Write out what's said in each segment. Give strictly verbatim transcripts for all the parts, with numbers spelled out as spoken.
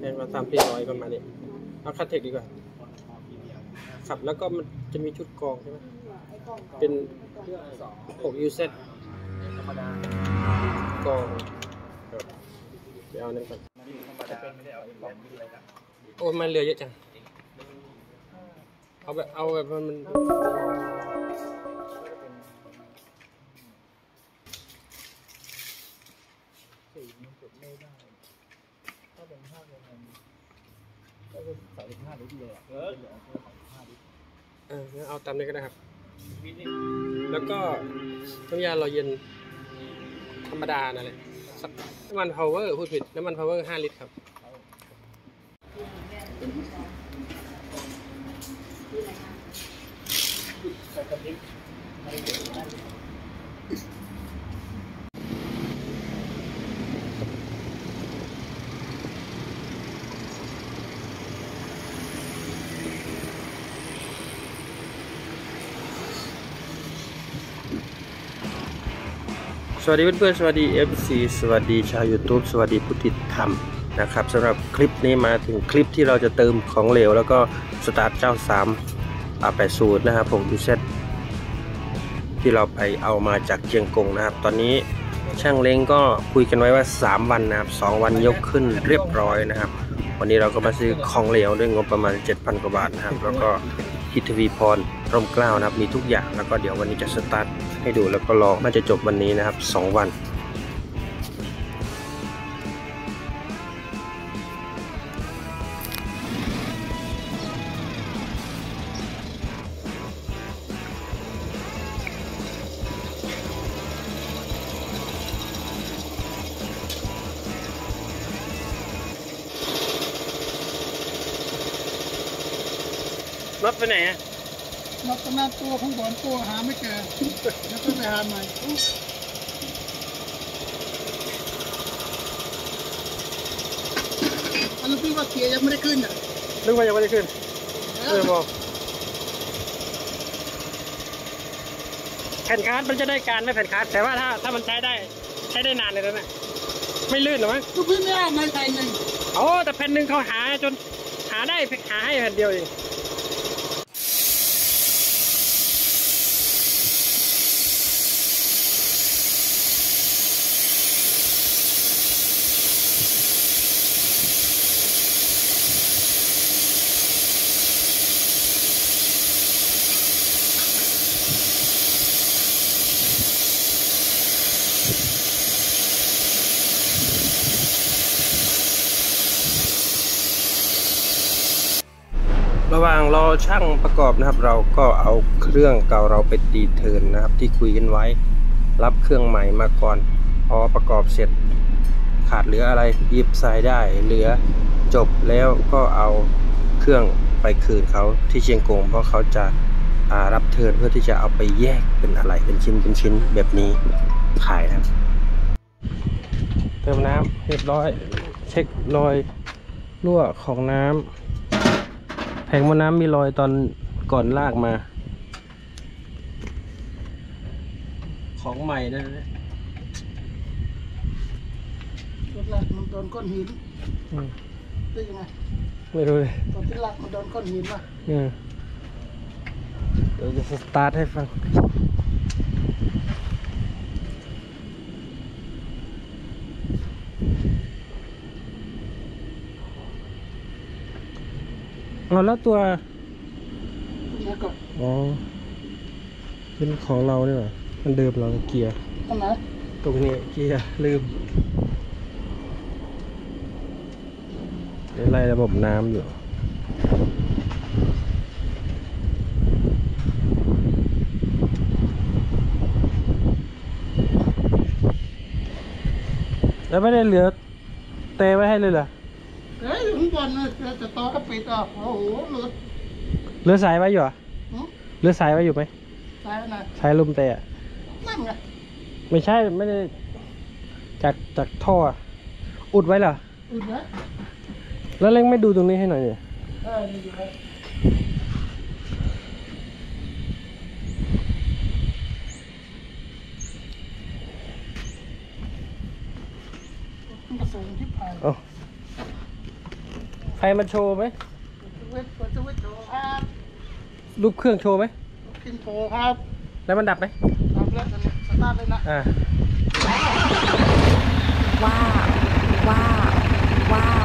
มาตามพี่ร้อยประมาณนี้เอาคัทเทคดีกว่าขับแล้วก็มันจะมีชุดกรองใช่ไหมเป็นหก ยู เซตธรรมดากรองเดี๋ยวเอานั่นก่อนโอ้มันเรือเยอะจังเอาแบบเอาแบบมันสี่มันจุดไม่ได้ถ้าเป็นห้าเป็นมันก็เป็นสามสิบห้าลิตรเลยอ่ะเออเหลือแค่สามสิบห้าลิตรเอองั้นเอาตามนี้ก็ได้ครับแล้วก็น้ำยาหล่อเย็นธรรมดานั่นแหละน้ำมันพาวเวอร์พูดผิดน้ำมันพาวเวอร์ห้าลิตรครับใส่กระพริบไม่เหลือนั่นสวัสดีเพื่อนๆสวัสดี เอฟ ซี สวัสดีชาว YouTube สวัสดีผู้ติดตามนะครับสำหรับคลิปนี้มาถึงคลิปที่เราจะเติมของเหลวแล้วก็สตาร์ทเจ้าสาม อาร์ แปดสิบนะครับผม ยู เซต ที่เราไปเอามาจากเชียงกงนะครับตอนนี้ช่างเล้งก็คุยกันไว้ว่าสามวันนะครับสองวันยกขึ้นเรียบร้อยนะครับวันนี้เราก็มาซื้อของเหลวด้วยงบประมาณ เจ็ดพัน กว่าบาทนะครับแล้วก็ทิทวีพรร่มเกล้านะครับมีทุกอย่างแล้วก็เดี๋ยววันนี้จะสตาร์ทให้ดูแล้วก็รอน่าจะจบวันนี้นะครับสองวันรถไปไหนอะรถตำนานตัวของบอลตัวหาไม่เจอแล้วก็ไปหาใหม่อันนี้พี่ว่าเกียร์ยังไม่ได้ขึ้นอ่ะนึกว่ายังไม่ได้ขึ้นเออบอกแผ่นคาร์ดมันจะได้การไม่แผ่นคาร์ดแต่ว่าถ้าถ้ามันใช้ได้ใช้ได้นานเลยนะไม่ลื่นหรอมั้งก็พี่ไม่เอาไม่ใส่หนึ่งโอ้แต่แผ่นหนึ่งเขาหาจนหาได้หาให้แผ่นเดียวเองระหว่างรอช่างประกอบนะครับเราก็เอาเครื่องเก่าเราไปตีเทิร์นนะครับที่คุยกันไว้รับเครื่องใหม่มาก่อนพอประกอบเสร็จขาดเหลืออะไรหยิบใส่ได้เหลือจบแล้วก็เอาเครื่องไปคืนเขาที่เชียงกงเพราะเขาจะรับเทิร์นเพื่อที่จะเอาไปแยกเป็นอะไรเป็นชิ้นเป็นชิ้นแบบนี้ขายนะครับเติมน้ำเรียบร้อยเช็ครอยรั่วของน้ำแผงมอน้ำมีรอยตอนก่อนลากมาของใหม่ด้วยนะรถลากมันโดนก้อนหินได้ยังไงไม่รู้เลยตอนที่ลากมันโดนก้อนหินป่ะเดี๋ยวจะสตาร์ทให้ฟังเอาแล้วตัวอ๋อเป็นของเราเนี่ยหรอมันเดิมเราเกียร์ตรงไหนตรงนี้เกียร์ลืมเดี๋ยวไล่ระบบน้ำอยู่แล้วไม่ได้เหลือเตะไว้ให้เลยเหรอเฮ้ยอยู่ข้างบนเลยจะต่อก็ปิดอ่ะโอ้โหเหลือเหลือสายไว้อยู่อ่ะเหลือสายไว้อยู่ไหมสายอะไรสายลมเตะนั่นไงไม่ใช่ไม่ได้จากจากท่ออุดไว้เหรออุดไว้แล้วเล็งไม่ดูตรงนี้ให้หน่อยเนี่ยเออดูไว้มันกระสุนที่ผ่านไฟมันโชว์ไหมสวิตช์เปิดสวิตช์โชว์ครับรูปเครื่องโชว์ไหมกินโชว์ครับแล้วมันดับไหมทำแล้วตอนนี้สตาร์ทเลยนะอ่าว้าวว้าวว้าว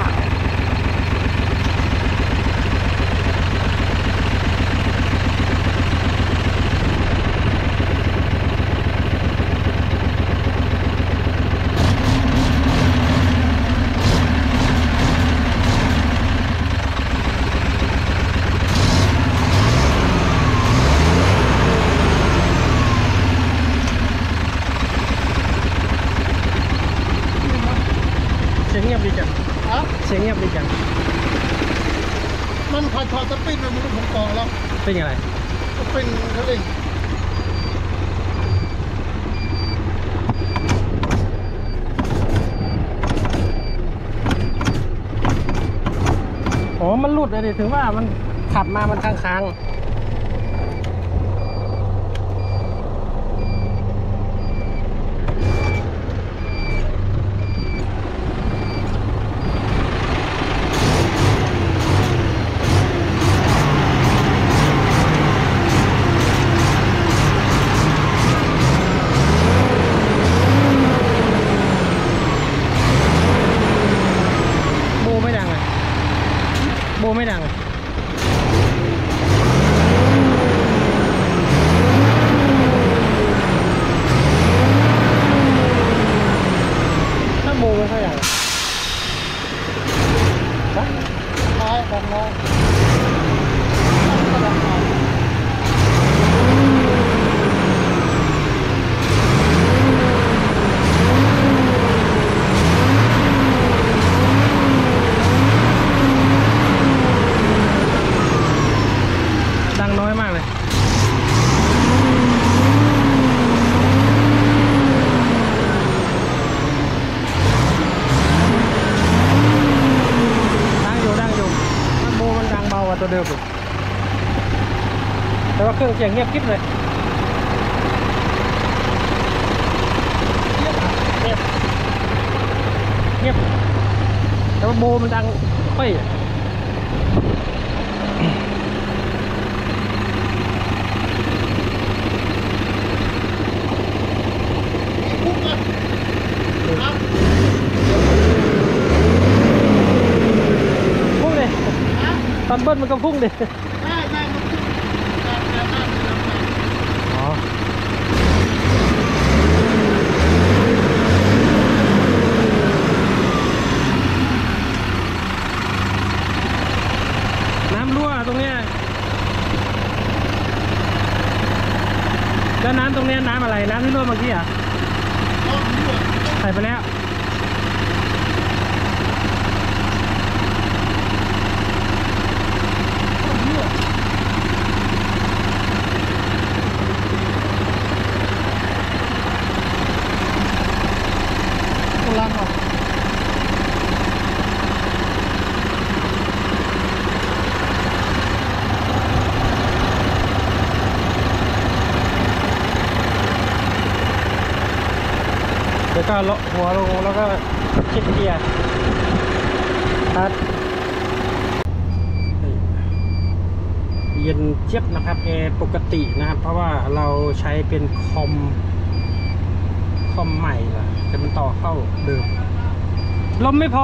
เสียงเงียบดีจังครับเสียงเงียบดีจังมันพอถอดสปริงมันมันผมกองแล้วเป็นยังไงสปริงเขาเองอ๋อ มันหลุดเลยถึงว่ามันขับมามันค้างๆโบไม่ดังเลยโบไม่ดัง ถ้าโบไม่ค่อยดังฮะท้ายของน้องดังน้อยมากเลย ดังอยู่ดังอยู่ถ้าโบมันดังเบากว่าตัวเดิมอีกแต่ว่าเครื่องเสียงเงียบกิ๊บเลย เงียบ เงียบ แต่ว่าโบมันดังค่อยอะพุ่งเลยครับพุ่งเลยนะตอนเบิ้ลมันก็พุ่งเลยได้ได้มันพุ่งได้ได้ได้ได้ได้อ๋อ น้ำรั่วตรงเนี้ยแล้วน้ำตรงเนี้ยน้ำอะไร น้ำที่รั่วเมื่อกี้อ่ะลองดูอ่ะใส่ไปแล้วลองดูอ่ะกำลังออกเดี๋ยวก็เลาะหัวลงแล้วก็เช็คเกียร์ตัดเย็นเจี๊ยบนะครับแอร์ปกตินะครับ เพราะว่าเราใช้เป็นคอม คอมใหม่ล่ะแต่มันต่อเข้าเดิม ลมไม่พอ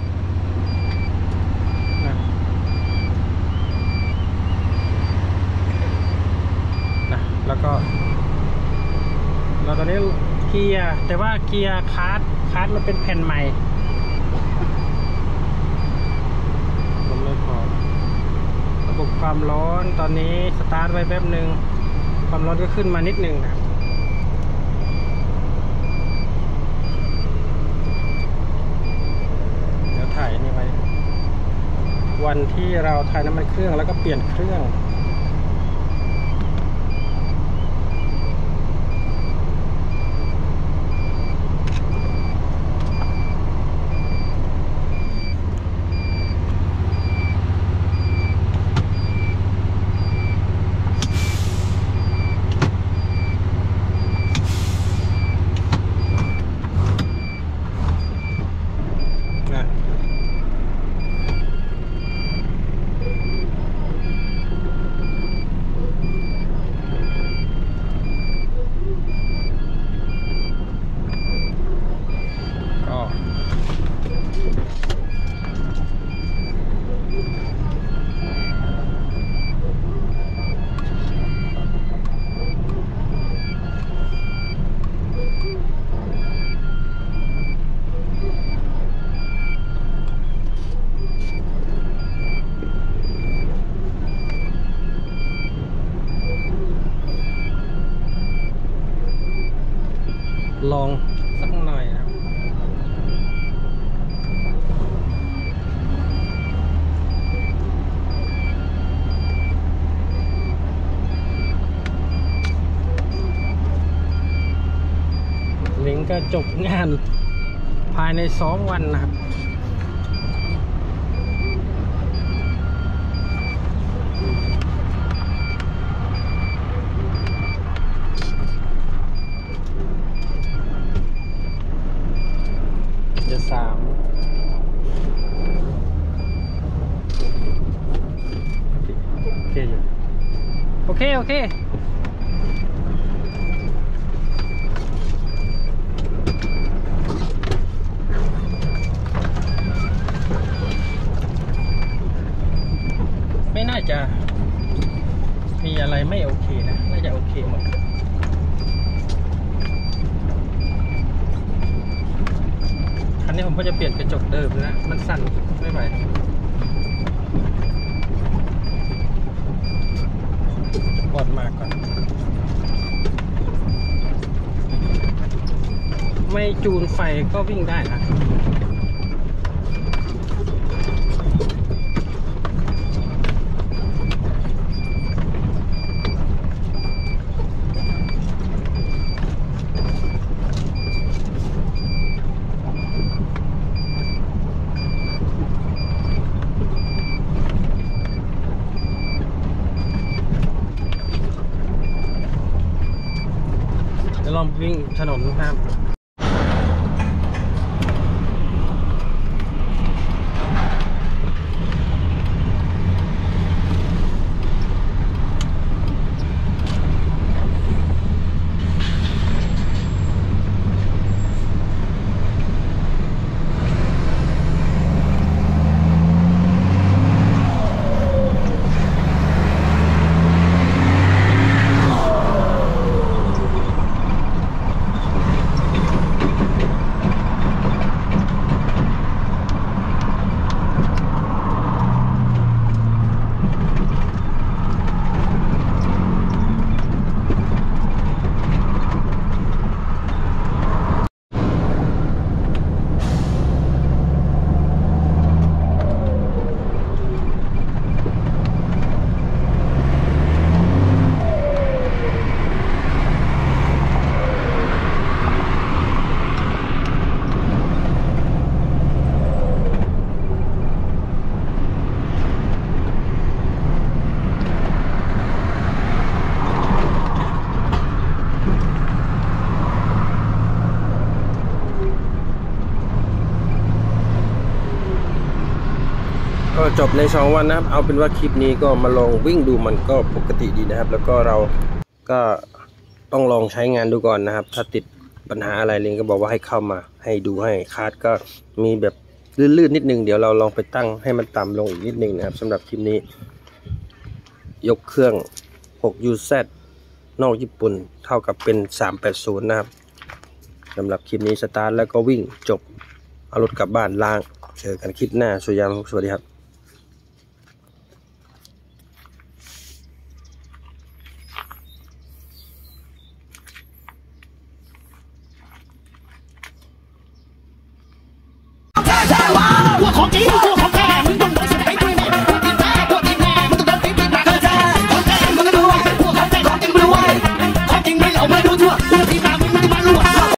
นะนะแล้วก็เราตอนนี้เกียร์แต่ว่าเกียร์คาร์ดคาร์ดมันเป็นแผ่นใหม่ลมไม่พอระบบความร้อนตอนนี้สตาร์ทไว้แป๊บหนึ่งความร้อนก็ขึ้นมานิดหนึ่งนะเดี๋ยวถ่ายนี่ไว้ วันที่เราถ่ายน้ำมันเครื่องแล้วก็เปลี่ยนเครื่องจบงานภายในสองวันนะครับจะสามโอเคอยู่โอเคโอเคไม่น่าจะมีอะไรไม่โอเคนะน่าจะโอเคหมดคันนี้ผมก็จะเปลี่ยนกระจกเดิมนะมันสั่นไม่ไหวปลดมาก่อนไม่จูนไฟก็วิ่งได้นะลองวิ่งถนนครับก็จบในสองวันนะครับเอาเป็นว่าคลิปนี้ก็มาลองวิ่งดูมันก็ปกติดีนะครับแล้วก็เราก็ต้องลองใช้งานดูก่อนนะครับถ้าติดปัญหาอะไรลิงก็บอกว่าให้เข้ามาให้ดูให้คาร์ดก็มีแบบลื่นๆนิดนึงเดี๋ยวเราลองไปตั้งให้มันต่ำลงอีกนิดนึงนะครับสำหรับคลิปนี้ยกเครื่อง หก ยู แซด นอกญี่ปุ่นเท่ากับเป็นสามแปดศูนย์นะครับสำหรับคลิปนี้สตาร์ทแล้วก็วิ่งจบเอารถกลับบ้านล้างเจอกันคลิปหน้าสวัสดีครับสวัสดีครับ我ของจริง